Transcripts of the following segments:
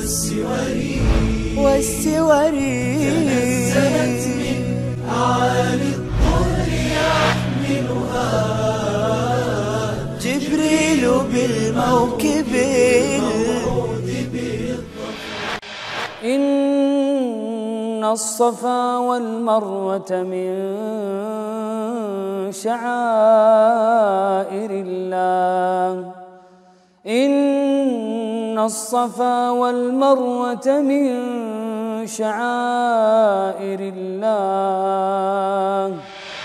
والسور تنزلت من أعالي الطور يحملها جبريل بالموكب إن الصفا والمروة من شعائر الله إن الصفا والمروة من شعائر الله.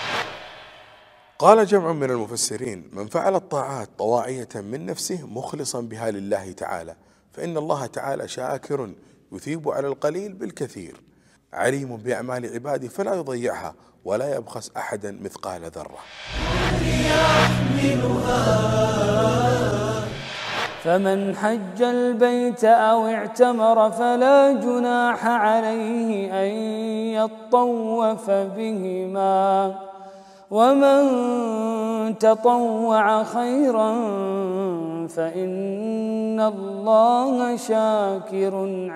قال جمع من المفسرين: من فعل الطاعات طواعية من نفسه مخلصا بها لله تعالى فإن الله تعالى شاكر يثيب على القليل بالكثير، عليم بأعمال عباده فلا يضيعها ولا يبخس أحدا مثقال ذرة. فمن حج البيت أو اعتمر فلا جناح عليه أن يطوف بهما ومن تطوع خيرا فإن الله شاكر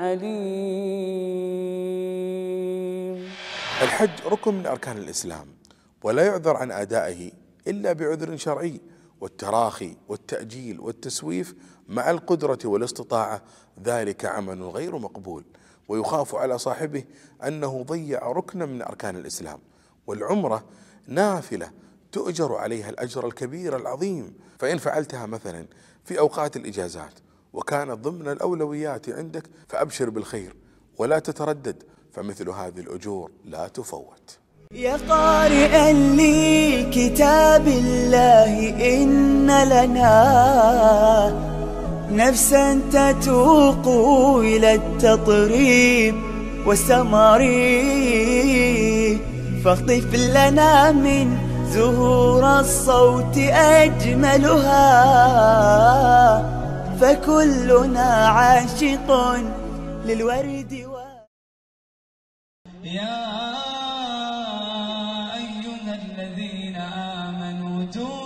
عليم. الحج ركن من أركان الإسلام ولا يعذر عن أدائه إلا بعذر شرعي، والتراخي والتأجيل والتسويف مع القدرة والاستطاعة ذلك عمل غير مقبول، ويخاف على صاحبه أنه ضيع ركنا من أركان الإسلام. والعمرة نافلة تؤجر عليها الأجر الكبير العظيم، فإن فعلتها مثلا في أوقات الإجازات وكانت ضمن الأولويات عندك فأبشر بالخير ولا تتردد، فمثل هذه الأجور لا تفوت. يا قارئا لكتاب الله إن لنا نفسا تتوق إلى التطريب والسمر، فاخطف لنا من زهور الصوت أجملها، فكلنا عاشق للورد يا أيها الذين آمنوا